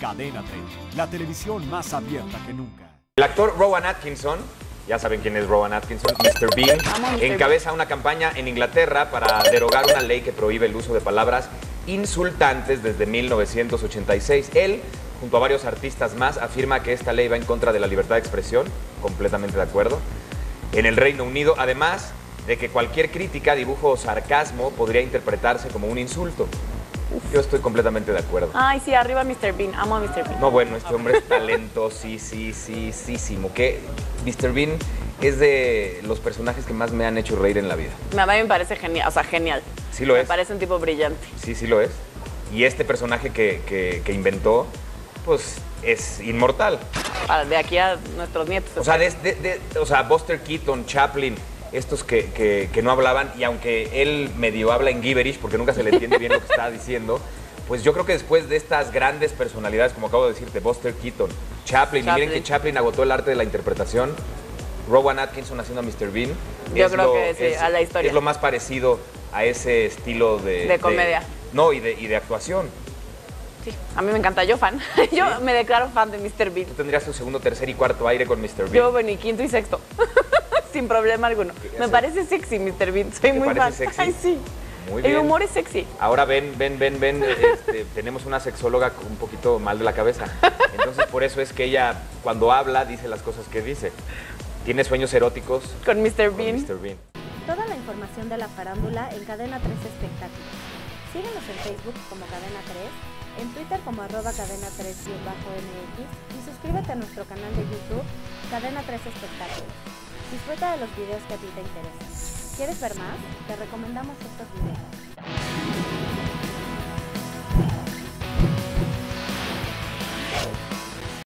Cadena 30, la televisión más abierta que nunca. El actor Rowan Atkinson, ya saben quién es Rowan Atkinson, Mr. Bean, encabeza una campaña en Inglaterra para derogar una ley que prohíbe el uso de palabras insultantes desde 1986. Él, junto a varios artistas más, afirma que esta ley va en contra de la libertad de expresión, completamente de acuerdo. En el Reino Unido, además de que cualquier crítica, dibujo o sarcasmo podría interpretarse como un insulto. Yo estoy completamente de acuerdo. Ay, sí, arriba Mr. Bean. Amo a Mr. Bean. No, bueno, este hombre es talentosísimo. Que Mr. Bean es de los personajes que más me han hecho reír en la vida. A mí me parece genial, o sea, genial. Sí lo es. Me parece un tipo brillante. Sí, sí lo es. Y este personaje que inventó, pues, es inmortal. De aquí a nuestros nietos. O sea, Buster Keaton, Chaplin, estos que no hablaban, y aunque él medio habla en gibberish, porque nunca se le entiende bien lo que está diciendo, pues yo creo que después de estas grandes personalidades, como acabo de decirte, Buster Keaton, Chaplin, y miren que Chaplin agotó el arte de la interpretación, Rowan Atkinson haciendo a Mr. Bean, yo creo que sí, a la historia. Es lo más parecido a ese estilo de comedia. No, y de actuación. Sí, a mí me encanta, yo fan. Yo me declaro fan de Mr. Bean. Tú tendrías tu segundo, tercer y cuarto aire con Mr. Bean. Yo, bueno, y quinto y sexto. Sin problema alguno. Me parece sexy, Mr. Bean. Soy muy fan. ¿Sexy? Ay, sí. Muy bien. El humor es sexy. Ahora ven, tenemos una sexóloga un poquito mal de la cabeza. Entonces, por eso es que ella, cuando habla, dice las cosas que dice. Tiene sueños eróticos con Mr. Bean. Mr. Bean. Toda la información de la farándula en Cadena 3 Espectáculos. Síguenos en Facebook como Cadena 3, en Twitter como @cadena3_mx y suscríbete a nuestro canal de YouTube Cadena 3 Espectáculos. Disfruta de los videos que a ti te interesan. ¿Quieres ver más? Te recomendamos estos videos.